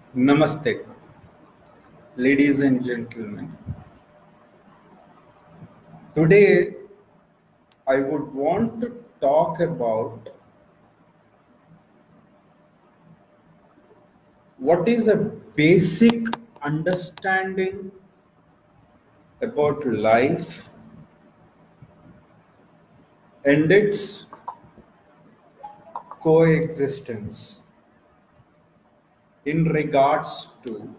Namaste, ladies and gentlemen. Today, I would want to talk about what is a basic understanding about life and its coexistence in regards to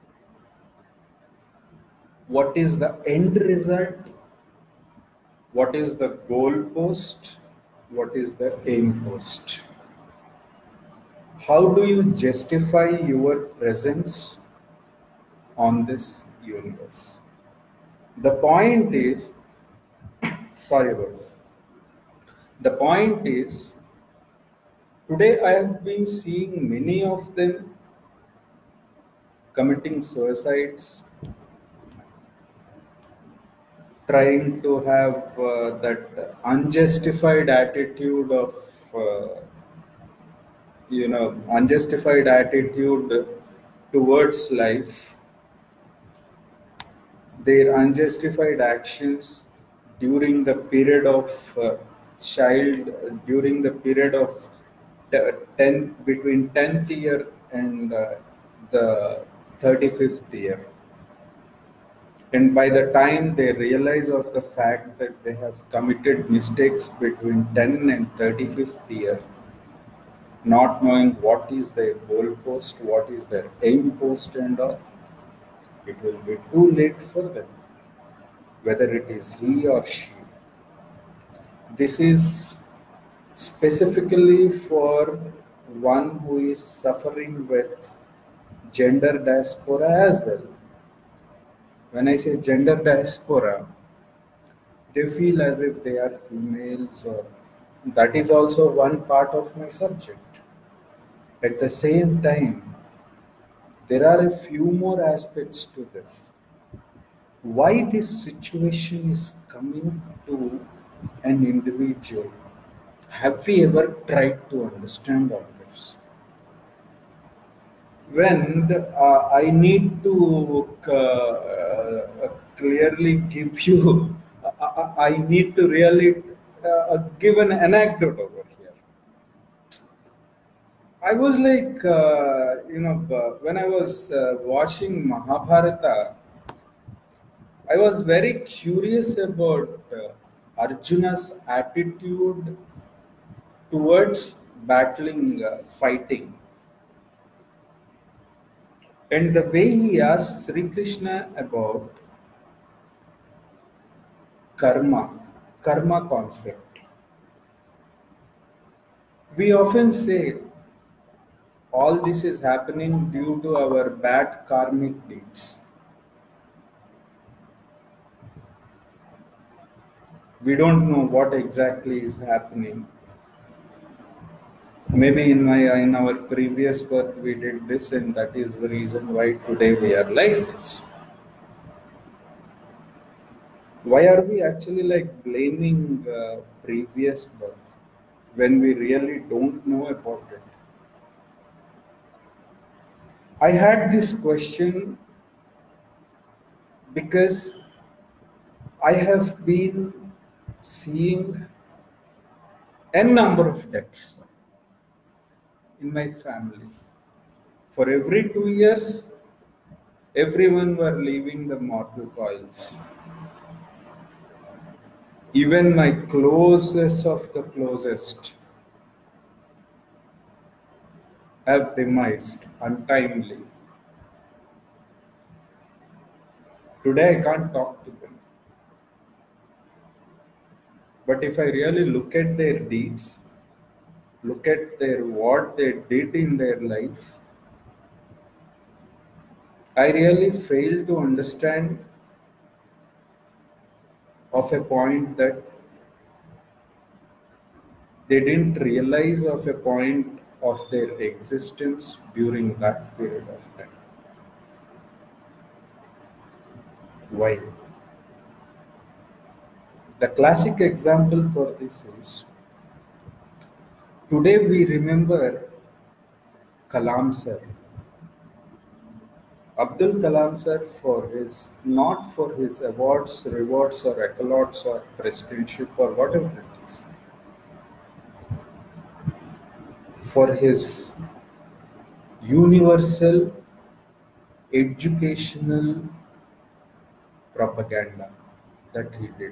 what is the end result, what is the goal post, what is the aim post. How do you justify your presence on this universe? The point is, sorry about that. The point is, today I have been seeing many of them committing suicides, trying to have that unjustified attitude of, unjustified attitude towards life, their unjustified actions during the period of child, during the period of 10 between 10th year and the 35th year, and by the time they realize of the fact that they have committed mistakes between 10 and 35th year, not knowing what is their goal post, what is their aim post and all, it will be too late for them, whether it is he or she. This is specifically for one who is suffering with gender diaspora as well. When I say gender diaspora, they feel as if they are females, or that is also one part of my subject. At the same time, there are a few more aspects to this. Why this situation is coming to an individual? Have we ever tried to understand all this? When I need to clearly give you, I need to really give an anecdote over here. I was like, when I was watching Mahabharata, I was very curious about Arjuna's attitude towards battling, fighting. And the way he asked Sri Krishna about karma conflict. We often say all this is happening due to our bad karmic deeds. We don't know what exactly is happening. Maybe in our previous birth we did this, and that is the reason why today we are like this. Why are we actually like blaming previous birth when we really don't know about it? I had this question because I have been seeing a number of deaths in my family. For every 2 years, everyone were leaving the mortal coils. Even my closest of the closest have demised untimely. Today I can't talk to them. But if I really look at their deeds, look at what they did in their life, I really fail to understand of a point that they didn't realize of a point of their existence during that period of time. Why? The classic example for this is, today we remember Kalam sir. Abdul Kalam sir, for his not for his awards, rewards, or accolades, or presidency, or whatever it is, for his universal educational propaganda that he did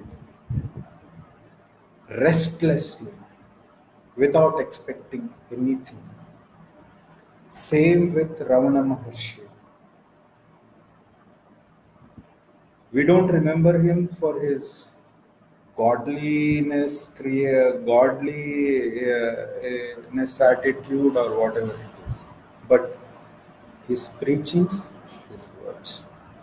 restlessly without expecting anything. Same with Ravana Maharshi. We don't remember him for his godliness, godliness attitude, or whatever it is, but his preachings, his words.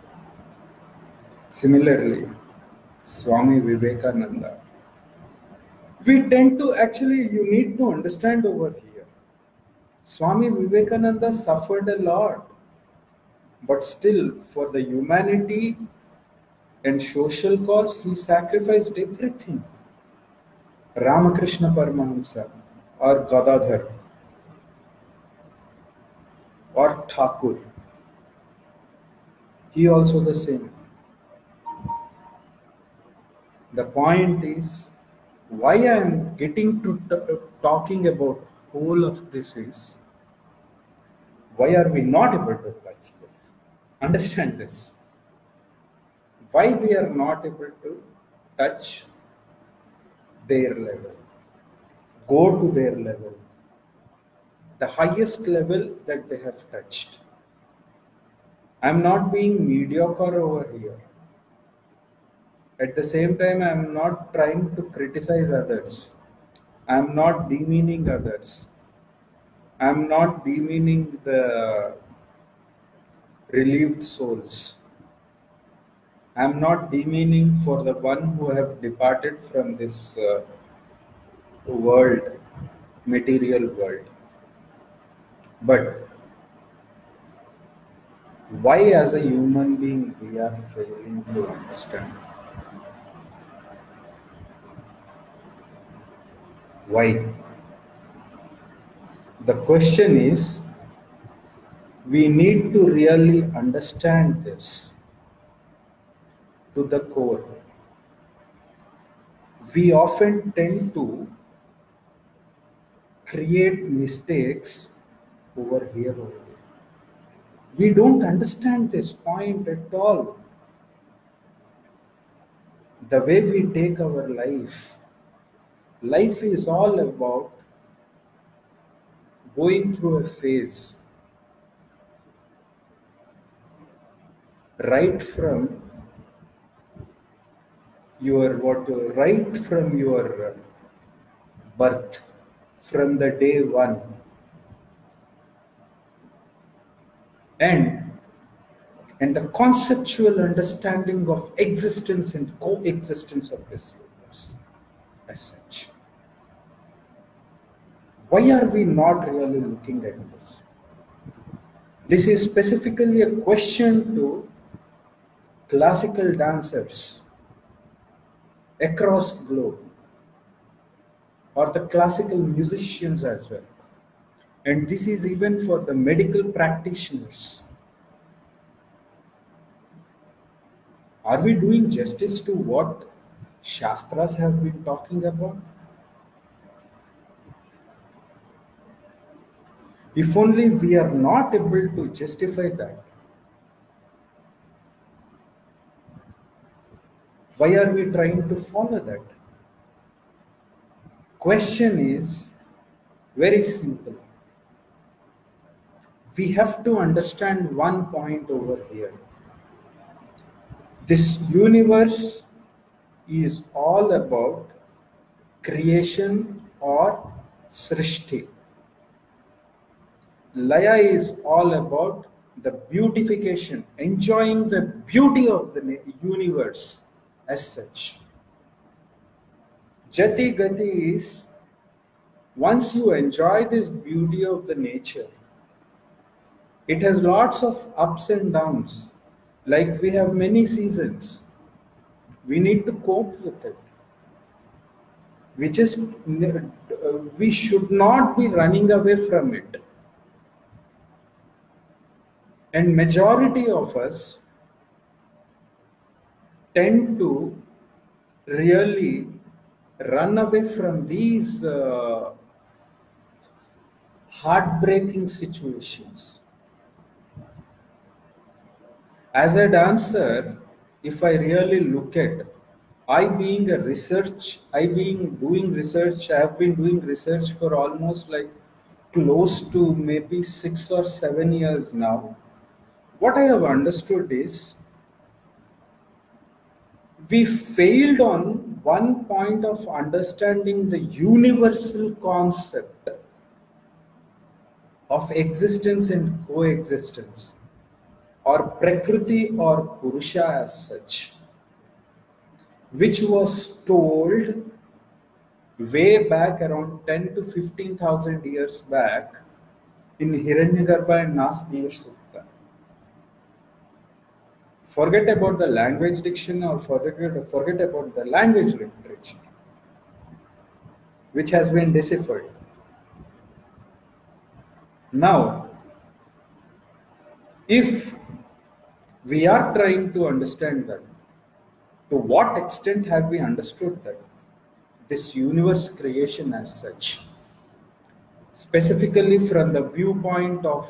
Similarly, Swami Vivekananda. We tend to actually, you need to understand over here. Swami Vivekananda suffered a lot, but still, for the humanity and social cause, he sacrificed everything. Ramakrishna Paramahamsa, or Gadadhar, or Thakur, he also the same. The point is, why I am getting to talking about whole of this is, why are we not able to touch this? Understand this. Why we are not able to touch their level, go to their level, the highest level that they have touched. I'm not being mediocre over here. At the same time, I'm not trying to criticize others. I'm not demeaning others. I'm not demeaning the relieved souls. I'm not demeaning for the one who have departed from this world, material world. But why as a human being we are failing to understand? Why? The question is, we need to really understand this to the core. We often tend to create mistakes over here. We don't understand this point at all. The way we take our life is all about going through a phase right from your birth, from the day one, and the conceptual understanding of existence and coexistence of this universe as such. Why are we not really looking at this? This is specifically a question to classical dancers across globe, or the classical musicians as well. And this is even for the medical practitioners. Are we doing justice to what Shastras have been talking about? If only we are not able to justify that, why are we trying to follow that? Question is very simple. We have to understand one point over here. This universe is all about creation or srishti. Laya is all about the beautification, enjoying the beauty of the universe as such. Jati Gati is, once you enjoy this beauty of the nature, it has lots of ups and downs. Like we have many seasons. We need to cope with it. We should not be running away from it. And majority of us tend to really run away from these heartbreaking situations. As a dancer, if I really look at, I being doing research, I have been doing research for almost like close to maybe 6 or 7 years now. What I have understood is we failed on one point of understanding the universal concept of existence and coexistence, or Prakriti or Purusha as such, which was told way back around 10 to 15,000 years back in Hiranyagarbha and Nasdhir Sukta. Forget about the language diction or forget about the language literature, which has been deciphered. Now, if we are trying to understand that, to what extent have we understood that this universe creation as such, specifically from the viewpoint of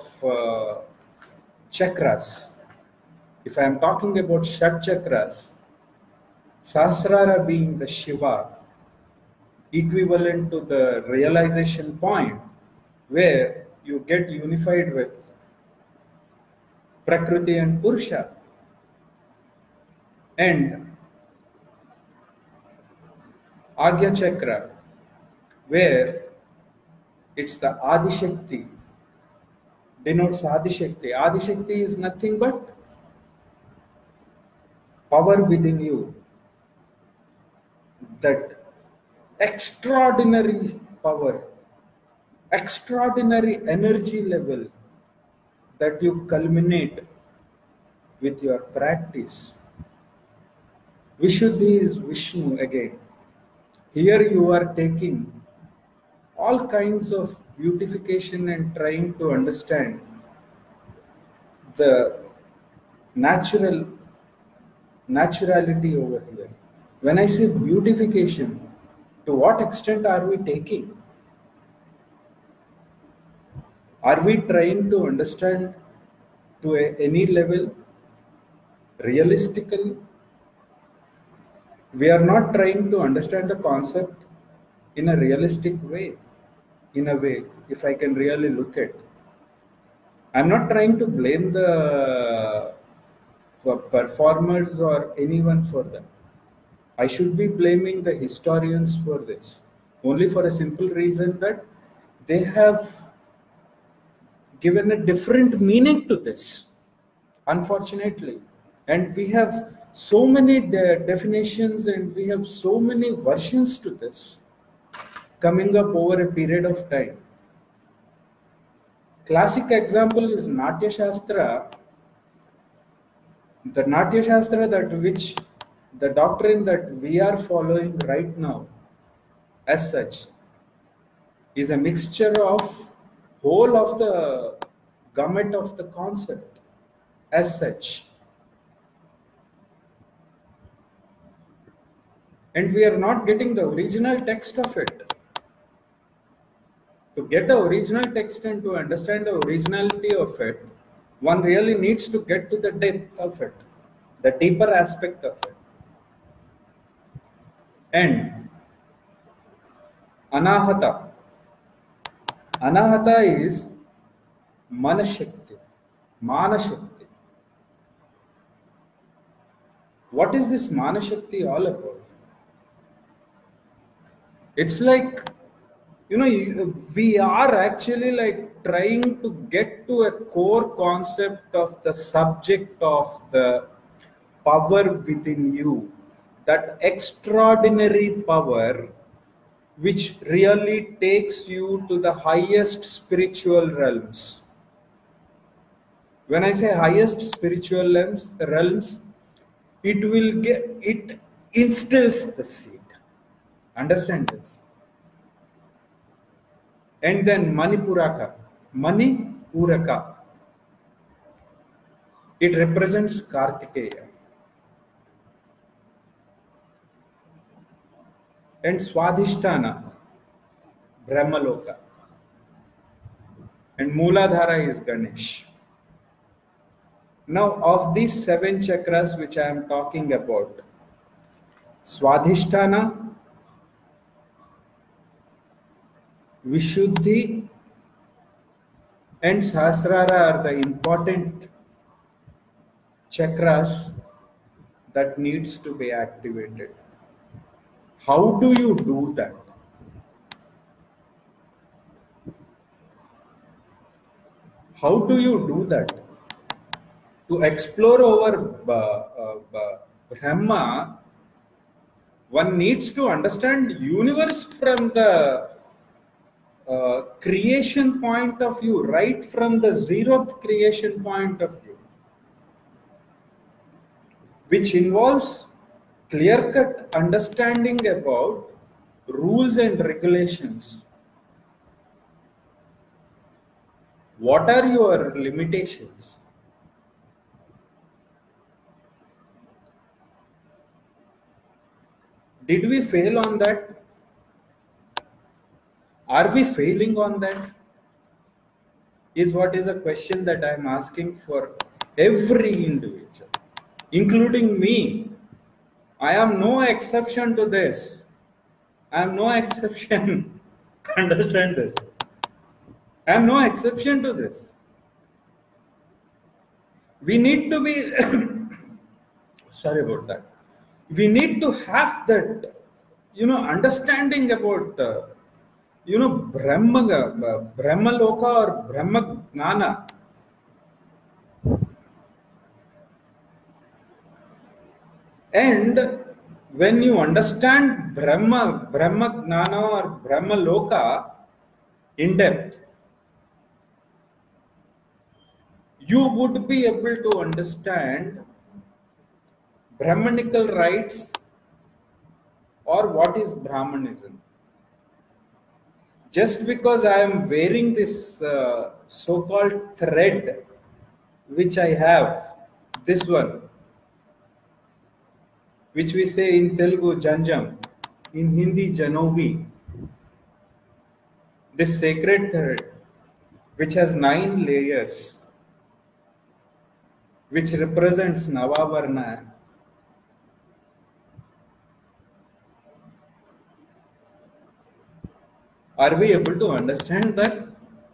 chakras? If I am talking about Shat chakras, Sahasrara being the Shiva, equivalent to the realization point where you get unified with Prakriti and Purusha. And Agya chakra, where it's the Adi Shakti, denotes Adi Shakti. Adi Shakti is nothing but power within you, that extraordinary power, extraordinary energy level that you culminate with your practice. Vishuddhi is Vishnu again. Here you are taking all kinds of beautification and trying to understand the naturality over here. When I say beautification, to what extent are we taking? Are we trying to understand to any level realistically? We are not trying to understand the concept in a realistic way, in a way, if I can really look at. I'm not trying to blame the performers or anyone for that. I should be blaming the historians for this, only for a simple reason that they have given a different meaning to this, unfortunately. And we have so many definitions and we have so many versions to this coming up over a period of time. Classic example is Natya Shastra. The Natya Shastra, that which the doctrine that we are following right now as such is a mixture of whole of the gamut of the concept as such. And we are not getting the original text of it. To get the original text and to understand the originality of it, one really needs to get to the depth of it, the deeper aspect of it. And Anahata. Anahata is Manashakti. Manashakti. What is this Manashakti all about? It's like, we are actually like trying to get to a core concept of the subject of the power within you, that extraordinary power which really takes you to the highest spiritual realms. When I say highest spiritual realms, it instills the seed. Understand this. And then Manipuraka. Manipuraka. It represents Kartikeya. And Swadhisthana, Brahmaloka. And Mooladhara is Ganesh. Now, of these 7 chakras which I am talking about, Swadhisthana, Vishuddhi, and Sahasrara are the important chakras that needs to be activated. How do you do that? How do you do that? To explore over Brahma, one needs to understand universe from the creation point of view, right from the zeroth creation point of view, which involves clear-cut understanding about rules and regulations. What are your limitations? Did we fail on that? Are we failing on that? Is what is a question that I am asking for every individual, including me. I am no exception to this. I am no exception. Understand this. I am no exception to this. We need to be, sorry about that. We need to have that, understanding about, Brahmaloka or Brahma Gnana. And when you understand Brahma Gnana or Brahma Loka in depth, you would be able to understand Brahmanical rights or what is Brahmanism. Just because I am wearing this so-called thread, which I have, this one, which we say in Telugu Janjam, in Hindi Janobi, this sacred thread, which has 9 layers, which represents Navavarna. Are we able to understand that?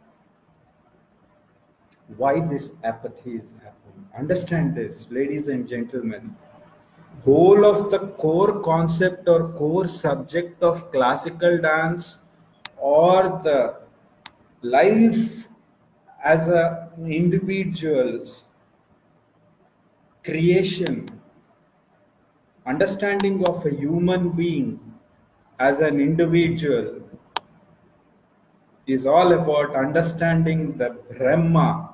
Why this apathy is happening? Understand this, ladies and gentlemen. Whole of the core concept or core subject of classical dance or the life as an individual's creation, understanding of a human being as an individual is all about understanding the Brahma.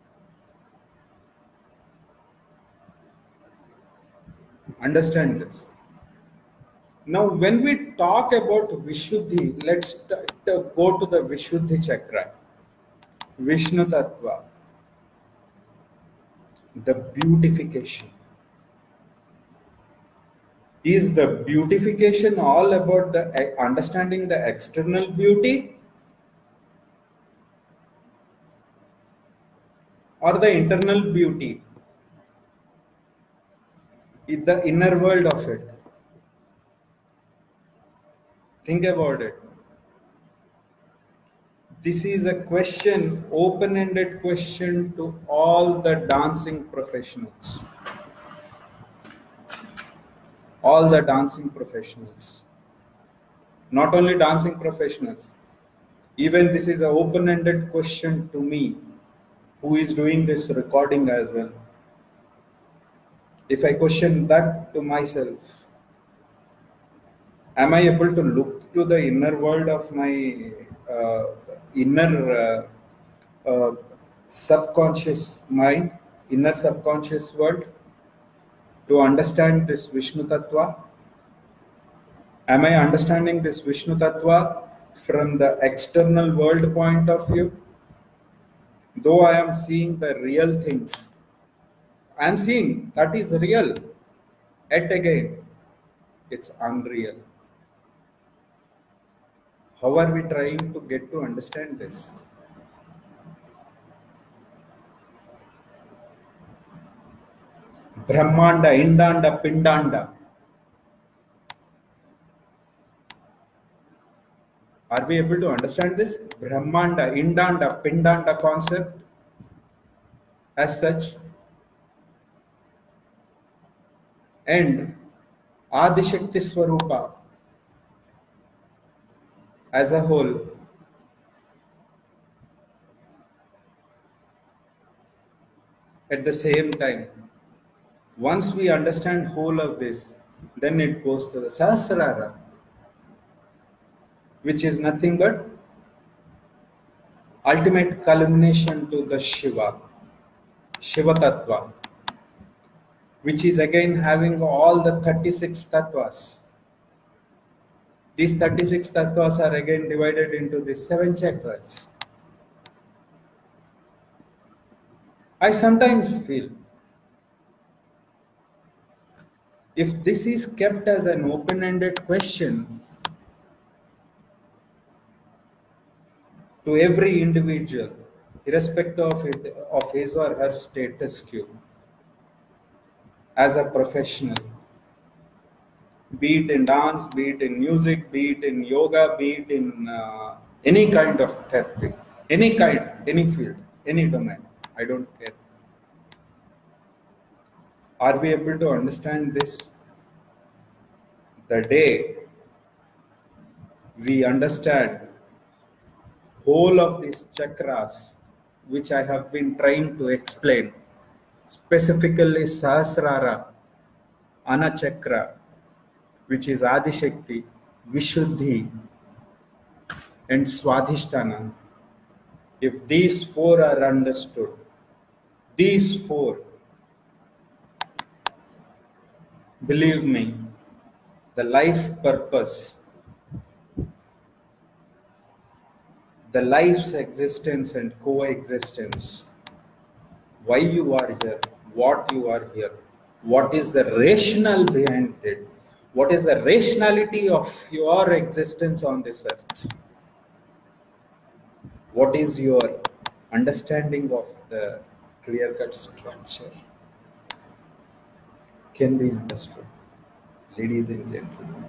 Understand this. Now, when we talk about Vishuddhi, let's go to the Vishuddhi chakra, Vishnu Tattva, the beautification. Is the beautification all about the understanding the external beauty or the internal beauty? In the inner world of it. Think about it. This is a question, open-ended question to all the dancing professionals. All the dancing professionals. Not only dancing professionals. Even this is an open-ended question to me, who is doing this recording as well. If I question that to myself, am I able to look to the inner world of my inner subconscious mind, inner subconscious world, to understand this Vishnu Tattva? Am I understanding this Vishnu Tattva from the external world point of view? Though I am seeing the real things, I am seeing that is real. Yet again, it's unreal. How are we trying to get to understand this? Brahmanda, Indanda, Pindanda. Are we able to understand this? Brahmanda, Indanda, Pindanda concept as such, and Adishakti Swarupa as a whole. At the same time, once we understand whole of this, then it goes to the Sahasrara, which is nothing but ultimate culmination to the Shiva, Shiva Tattva, which is again having all the 36 tattvas. These 36 tattvas are again divided into the 7 chakras. I sometimes feel if this is kept as an open-ended question to every individual, irrespective of his or her status quo, as a professional, be it in dance, be it in music, be it in yoga, be it in any kind of therapy, any kind, any field, any domain, I don't care. Are we able to understand this? The day we understand whole of these chakras, which I have been trying to explain, specifically Sahasrara, Anachakra, which is Adishakti, Vishuddhi, and Swadhisthana. If these 4 are understood, these 4, believe me, the life purpose, the life's existence and coexistence, why you are here, what you are here, what is the rationale behind it, what is the rationality of your existence on this earth, what is your understanding of the clear-cut structure can be understood, ladies and gentlemen.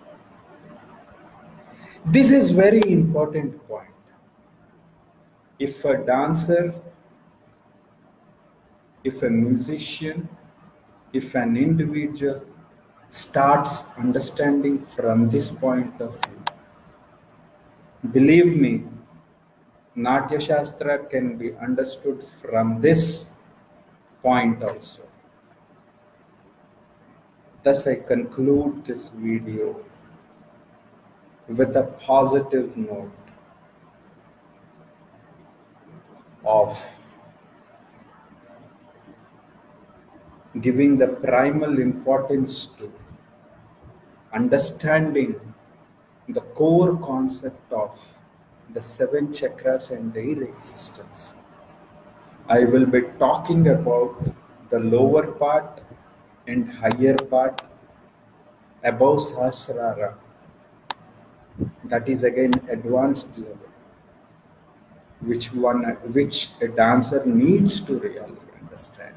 This is very important point. If a dancer, if a musician, if an individual starts understanding from this point of view, believe me, Natya Shastra can be understood from this point also. Thus, I conclude this video with a positive note of giving the primal importance to understanding the core concept of the 7 chakras and their existence. I will be talking about the lower part and higher part above Sahasrara, that is again advanced level, which a dancer needs to really understand.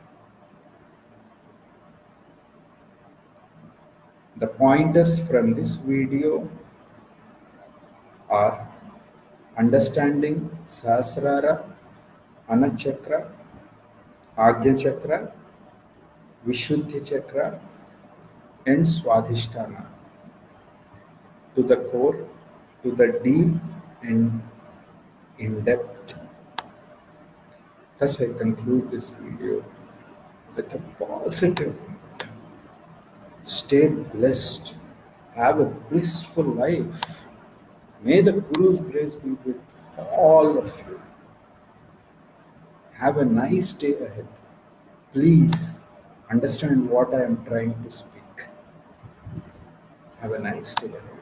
The pointers from this video are understanding Sahasrara, Anachakra, Agya Chakra, Vishuddhi Chakra, and Swadhisthana to the core, to the deep and in depth. Thus, I conclude this video with a positive note. Stay blessed. Have a blissful life. May the Guru's grace be with all of you. Have a nice day ahead. Please understand what I am trying to speak. Have a nice day ahead.